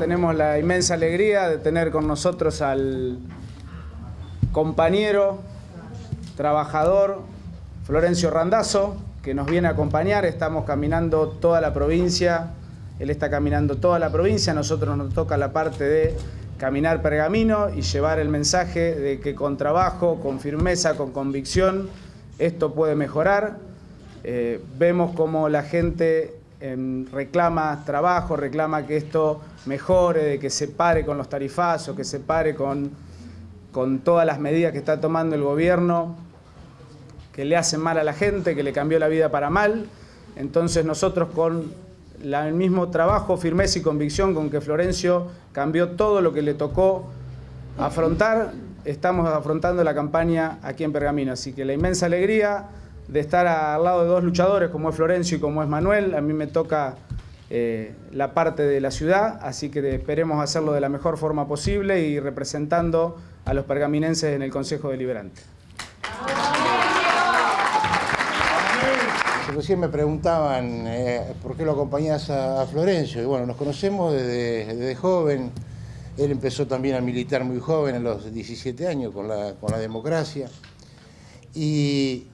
tenemos la inmensa alegría de tener con nosotros al compañero, trabajador, Florencio Randazzo, que nos viene a acompañar. Estamos caminando toda la provincia, él está caminando toda la provincia, a nosotros nos toca la parte de caminar Pergamino y llevar el mensaje de que con trabajo, con firmeza, con convicción, esto puede mejorar. Vemos como la gente reclama trabajo, reclama que esto mejore, de que se pare con los tarifazos, que se pare con todas las medidas que está tomando el gobierno, que le hacen mal a la gente, que le cambió la vida para mal. Entonces nosotros con el mismo trabajo, firmeza y convicción con que Florencio cambió todo lo que le tocó afrontar, estamos afrontando la campaña aquí en Pergamino. Así que la inmensa alegría de estar al lado de dos luchadores como es Florencio y como es Manuel. A mí me toca la parte de la ciudad, así que esperemos hacerlo de la mejor forma posible y representando a los pergaminenses en el Consejo Deliberante. Recién me preguntaban por qué lo acompañás a Florencio. Y bueno, nos conocemos desde joven. Él empezó también a militar muy joven, a los 17 años, con la democracia. Y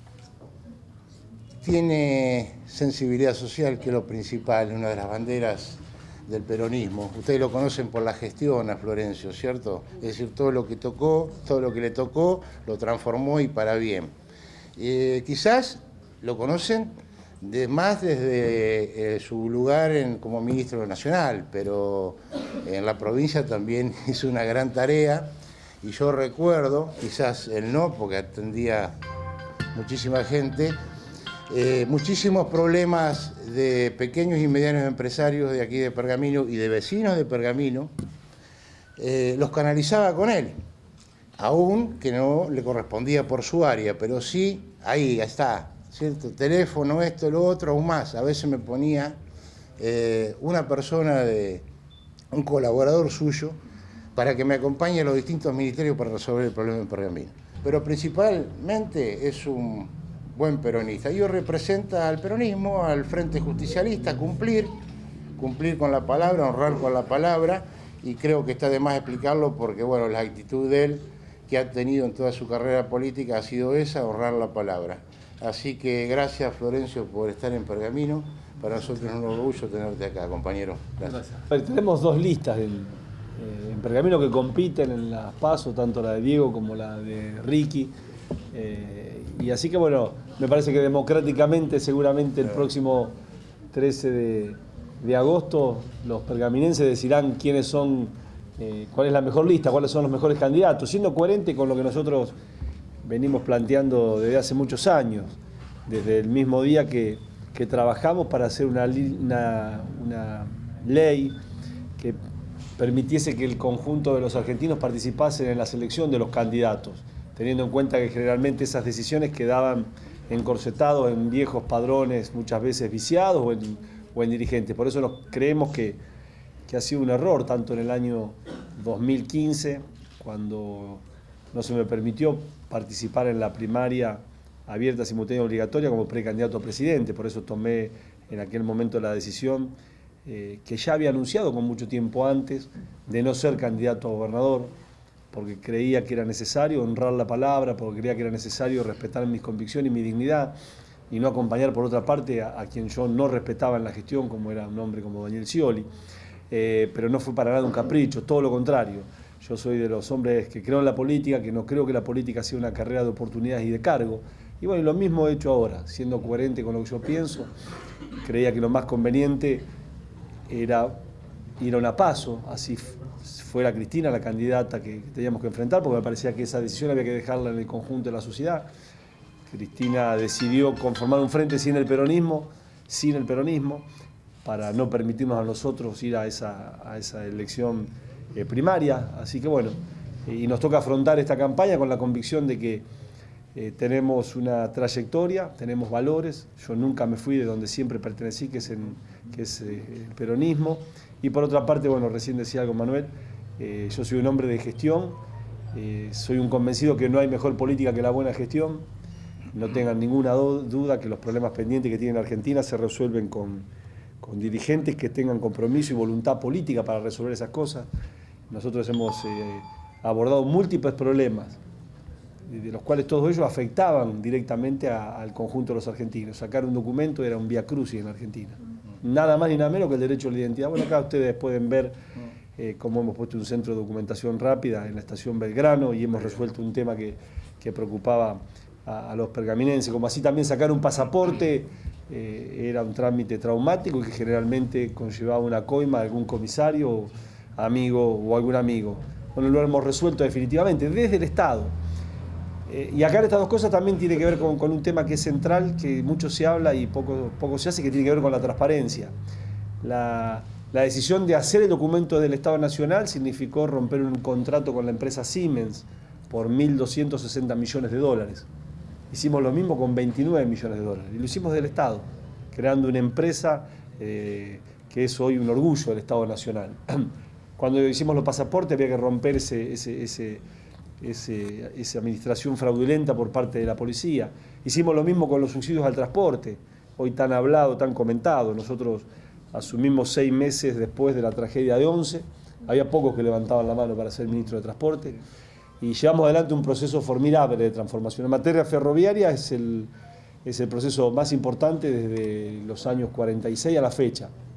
tiene sensibilidad social, que es lo principal, una de las banderas del peronismo. Ustedes lo conocen por la gestión a Florencio, ¿cierto? Es decir, todo lo que le tocó, lo transformó y para bien. Quizás lo conocen más desde su lugar como ministro nacional, pero en la provincia también hizo una gran tarea. Y yo recuerdo, quizás él no, porque atendía muchísima gente, muchísimos problemas de pequeños y medianos empresarios de aquí de Pergamino y de vecinos de Pergamino, los canalizaba con él, aún que no le correspondía por su área, pero sí, ahí está, ¿cierto? Teléfono, esto, lo otro, aún más. A veces me ponía una persona, un colaborador suyo, para que me acompañe a los distintos ministerios para resolver el problema en Pergamino. Pero principalmente es un buen peronista. Y hoy representa al peronismo, al Frente Justicialista, cumplir con la palabra, honrar con la palabra, y creo que está de más explicarlo porque, bueno, la actitud de él que ha tenido en toda su carrera política ha sido esa, honrar la palabra. Así que gracias, Florencio, por estar en Pergamino. Para nosotros es un orgullo tenerte acá, compañero. Gracias. Tenemos dos listas en Pergamino que compiten en las PASO, tanto la de Diego como la de Ricky. Y así que, bueno, me parece que democráticamente, seguramente el próximo 13 de agosto, los pergaminenses decidirán quiénes son, cuál es la mejor lista, cuáles son los mejores candidatos, siendo coherente con lo que nosotros venimos planteando desde hace muchos años, desde el mismo día que trabajamos para hacer una ley que permitiese que el conjunto de los argentinos participasen en la selección de los candidatos, teniendo en cuenta que generalmente esas decisiones quedaban encorsetados en viejos padrones, muchas veces viciados o en dirigentes. Por eso creemos que ha sido un error, tanto en el año 2015, cuando no se me permitió participar en la primaria abierta, simultánea y obligatoria como precandidato a presidente. Por eso tomé en aquel momento la decisión que ya había anunciado con mucho tiempo antes, de no ser candidato a gobernador, porque creía que era necesario honrar la palabra, porque creía que era necesario respetar mis convicciones y mi dignidad, y no acompañar por otra parte a quien yo no respetaba en la gestión, como era un hombre como Daniel Scioli. Pero no fue para nada un capricho, todo lo contrario. Yo soy de los hombres que creo en la política, que no creo que la política sea una carrera de oportunidades y de cargo. Y bueno, lo mismo he hecho ahora, siendo coherente con lo que yo pienso. Creía que lo más conveniente era ir a una PASO, así fuera Cristina la candidata que teníamos que enfrentar, porque me parecía que esa decisión había que dejarla en el conjunto de la sociedad. Cristina decidió conformar un frente sin el peronismo, para no permitirnos a nosotros ir a esa elección primaria. Así que bueno, y nos toca afrontar esta campaña con la convicción de que tenemos una trayectoria, tenemos valores. Yo nunca me fui de donde siempre pertenecí, que es el peronismo. Y por otra parte, bueno, recién decía algo Manuel, yo soy un hombre de gestión, soy un convencido que no hay mejor política que la buena gestión. No tengan ninguna duda que los problemas pendientes que tiene Argentina se resuelven con con dirigentes que tengan compromiso y voluntad política para resolver esas cosas. Nosotros hemos abordado múltiples problemas, de los cuales todos ellos afectaban directamente al conjunto de los argentinos. Sacar un documento era un vía crucis en Argentina. Nada más ni nada menos que el derecho a la identidad. Bueno, acá ustedes pueden ver cómo hemos puesto un centro de documentación rápida en la estación Belgrano y hemos resuelto un tema que preocupaba a los pergaminenses, como así también sacar un pasaporte era un trámite traumático y que generalmente conllevaba una coima de algún comisario, amigo o algún amigo. Bueno, lo hemos resuelto definitivamente desde el Estado. Y acá estas dos cosas también tiene que ver con un tema que es central, que mucho se habla y poco se hace, que tiene que ver con la transparencia. La decisión de hacer el documento del Estado Nacional significó romper un contrato con la empresa Siemens por 1.260 millones de dólares. Hicimos lo mismo con 29 millones de dólares y lo hicimos del Estado, creando una empresa que es hoy un orgullo del Estado Nacional. Cuando hicimos los pasaportes había que romper esa administración fraudulenta por parte de la policía. Hicimos lo mismo con los subsidios al transporte, hoy tan hablado, tan comentado. Nosotros asumimos 6 meses después de la tragedia de Once, había pocos que levantaban la mano para ser ministro de Transporte, y llevamos adelante un proceso formidable de transformación. En materia ferroviaria es el proceso más importante desde los años 46 a la fecha.